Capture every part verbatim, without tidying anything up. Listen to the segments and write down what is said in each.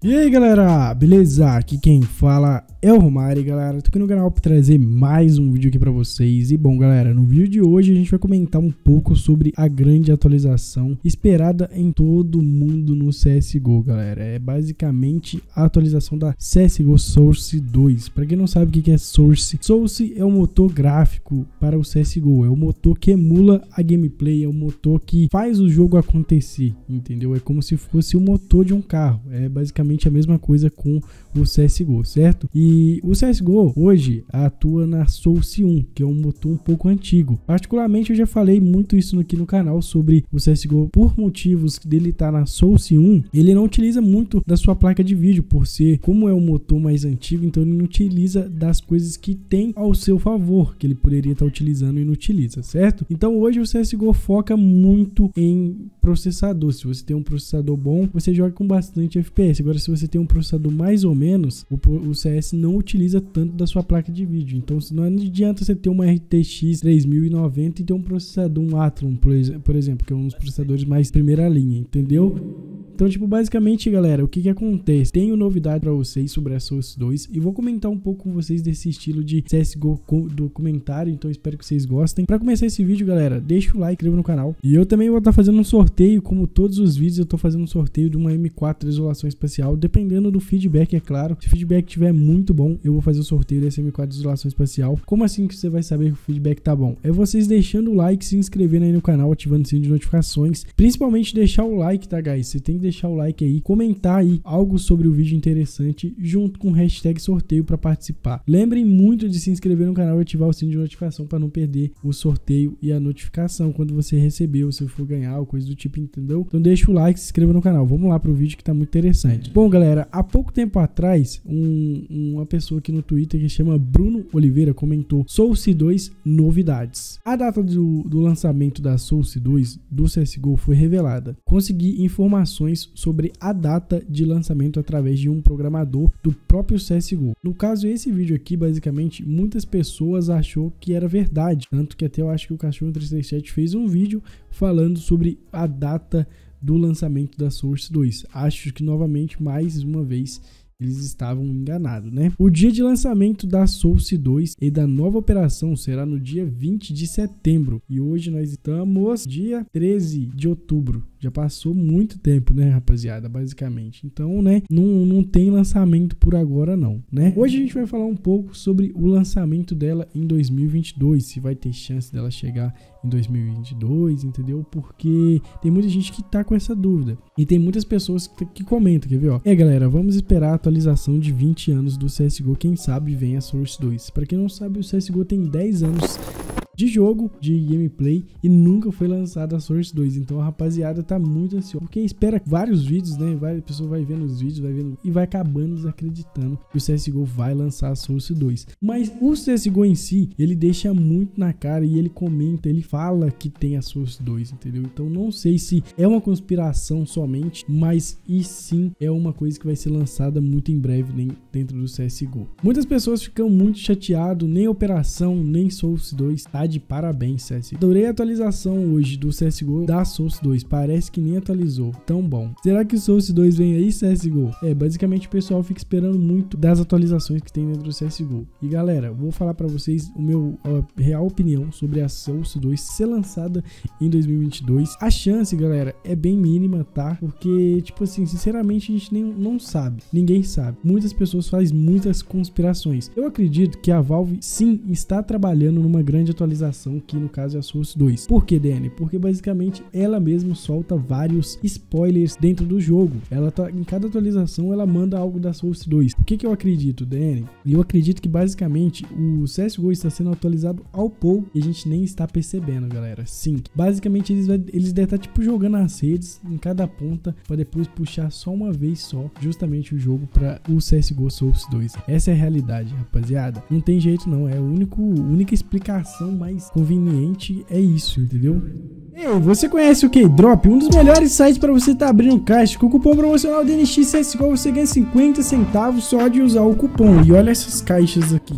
E aí galera, beleza? Aqui quem fala é o Romário, galera. Tô aqui no canal para trazer mais um vídeo aqui pra vocês. E bom galera, no vídeo de hoje a gente vai comentar um pouco sobre a grande atualização esperada em todo mundo no C S G O, galera. É basicamente a atualização da C S G O Source dois. Pra quem não sabe o que é Source, Source é o motor gráfico para o C S G O. É o motor que emula a gameplay, é o motor que faz o jogo acontecer, entendeu? É como se fosse o motor de um carro. É basicamente a mesma coisa com o C S G O, certo? E o C S G O hoje atua na Source um, que é um motor um pouco antigo. Particularmente eu já falei muito isso aqui no canal sobre o C S G O por motivos dele estar na Source um. Ele não utiliza muito da sua placa de vídeo por ser, como é um motor mais antigo, então ele não utiliza das coisas que tem ao seu favor, que ele poderia estar utilizando e não utiliza, certo? Então hoje o C S G O foca muito em processador. Se você tem um processador bom, você joga com bastante F P S. Agora, se você tem um processador mais ou menos, o, o C S não utiliza tanto da sua placa de vídeo. Então, não adianta você ter uma R T X três mil e noventa e ter um processador, um Athlon, por exemplo, que é um dos processadores mais primeira linha, entendeu? Então, tipo, basicamente, galera, o que que acontece? Tenho novidade pra vocês sobre a Source dois e vou comentar um pouco com vocês desse estilo de C S G O documentário, então espero que vocês gostem. Pra começar esse vídeo, galera, deixa o like, inscreva no canal. E eu também vou estar fazendo um sorteio, como todos os vídeos, eu tô fazendo um sorteio de uma M quatro Isolação Espacial, dependendo do feedback, é claro. Se o feedback tiver muito bom, eu vou fazer o sorteio dessa M quatro Isolação Espacial. Como assim que você vai saber que o feedback tá bom? É vocês deixando o like, se inscrevendo aí no canal, ativando o sininho de notificações. Principalmente deixar o like, tá, guys? Você tem que deixar o like aí, comentar aí algo sobre o vídeo interessante, junto com o hashtag sorteio para participar. Lembrem muito de se inscrever no canal e ativar o sininho de notificação para não perder o sorteio e a notificação quando você receber ou se for ganhar ou coisa do tipo, entendeu? Então deixa o like, se inscreva no canal. Vamos lá pro vídeo que tá muito interessante. Bom, galera, há pouco tempo atrás, um, uma pessoa aqui no Twitter que chama Bruno Oliveira comentou: Source dois novidades. A data do, do lançamento da Source dois do C S G O foi revelada. Consegui informações sobre a data de lançamento através de um programador do próprio C S G O. No caso, esse vídeo aqui, basicamente, muitas pessoas achou que era verdade, tanto que até eu acho que o Cachorro três três sete fez um vídeo falando sobre a data do lançamento da Source dois. Acho que novamente, mais uma vez, eles estavam enganados, né? O dia de lançamento da Source dois e da nova operação será no dia vinte de setembro. E hoje nós estamos dia treze de outubro. Já passou muito tempo, né, rapaziada, basicamente. Então, né, não, não tem lançamento por agora não, né? Hoje a gente vai falar um pouco sobre o lançamento dela em dois mil e vinte e dois, se vai ter chance dela chegar em dois mil e vinte e dois, entendeu? Porque tem muita gente que tá com essa dúvida. E tem muitas pessoas que, que comentam, quer ver, ó? É, galera, vamos esperar a atualização de vinte anos do C S G O, quem sabe vem a Source dois. Pra quem não sabe, o C S G O tem dez anos de jogo, de gameplay, e nunca foi lançada a Source dois. Então a rapaziada tá muito ansiosa, porque espera vários vídeos, né? Várias pessoas vai vendo os vídeos, vai vendo e vai acabando desacreditando que o C S G O vai lançar a Source dois. Mas o C S G O em si, ele deixa muito na cara e ele comenta, ele fala que tem a Source dois, entendeu? Então não sei se é uma conspiração somente, mas e sim é uma coisa que vai ser lançada muito em breve nem dentro do C S G O. Muitas pessoas ficam muito chateadas, nem operação, nem Source dois, tá de parabéns, C S G O. Adorei a atualização hoje do C S G O da Source dois, parece que nem atualizou, tão bom. Será que o Source dois vem aí, C S G O? É, basicamente o pessoal fica esperando muito das atualizações que tem dentro do C S G O. E galera, vou falar pra vocês o meu a real opinião sobre a Source dois ser lançada em dois mil e vinte e dois. A chance, galera, é bem mínima, tá? Porque, tipo assim, sinceramente a gente nem, não sabe, ninguém sabe. Muitas pessoas fazem muitas conspirações. Eu acredito que a Valve sim está trabalhando numa grande atualização, que no caso é a Source dois. Por que, D N? Porque basicamente ela mesma solta vários spoilers dentro do jogo. Ela tá, em cada atualização ela manda algo da Source dois. O que que eu acredito, D N? Eu acredito que basicamente o C S G O está sendo atualizado ao pouco e a gente nem está percebendo, galera. Sim, basicamente eles, vai, eles devem estar tipo jogando as redes em cada ponta para depois puxar só uma vez só justamente o jogo para o C S G O Source dois. Essa é a realidade, rapaziada. Não tem jeito não, é a único, única explicação mais conveniente é isso, entendeu? Ei, você conhece o K-Drop? Um dos melhores sites para você estar tá abrindo caixa. Com o cupom promocional D N X C S G O você ganha cinquenta centavos só de usar o cupom. E olha essas caixas aqui.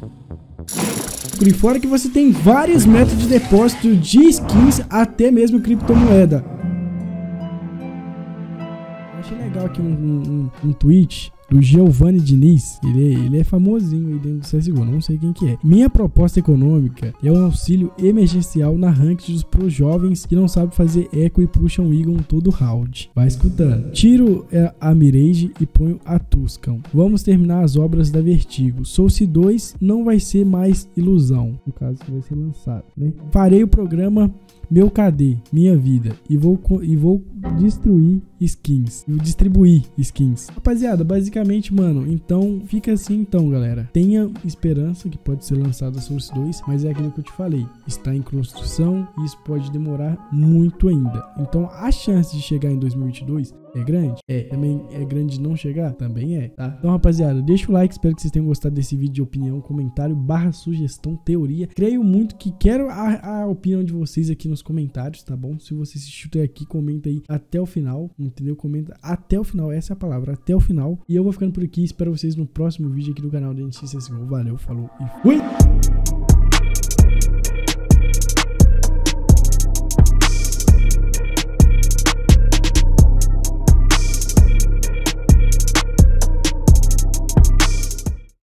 Por fora que você tem vários métodos de depósito de skins, até mesmo criptomoeda. Achei legal aqui um, um, um tweet do Giovanni Diniz, ele, ele é famosinho aí dentro do C S G O, não sei quem que é. Minha proposta econômica é um auxílio emergencial na ranked para os jovens que não sabem fazer eco e puxam Eagle todo round. Vai escutando. Tiro a Mirage e ponho a Tuscan. Vamos terminar as obras da Vertigo. Source dois não vai ser mais ilusão, no caso que vai ser lançado, né? Farei o programa Meu K D, Minha Vida, e vou, e vou destruir skins, vou distribuir skins. Rapaziada, basicamente, mano, então fica assim então, galera. Tenha esperança que pode ser lançado a Source dois, mas é aquilo que eu te falei, está em construção e isso pode demorar muito ainda. Então a chance de chegar em dois mil e vinte e dois é grande? É. Também é grande de não chegar? Também é, tá? Então, rapaziada, deixa o like, espero que vocês tenham gostado desse vídeo de opinião, comentário, barra sugestão, teoria. Creio muito que quero a, a opinião de vocês aqui nos comentários, tá bom? Se você assistiu até aqui, comenta aí até o final, entendeu? Comenta até o final, essa é a palavra, até o final. E eu vou ficando por aqui, espero vocês no próximo vídeo aqui do canal da N X C S G O. Valeu, falou e fui!